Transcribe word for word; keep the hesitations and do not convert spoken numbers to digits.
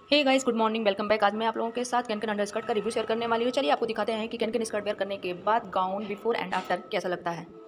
हे guys, good morning, welcome back. आज मैं आप लोगों के साथ कैन कैन अंडर स्कर्ट का रिव्यू शेयर करने वाली हूँ। चलिए आपको दिखाते हैं कि कैन कैन स्कर्ट वेयर करने के बाद गाउन बिफोर एंड आफ्टर कैसा लगता है।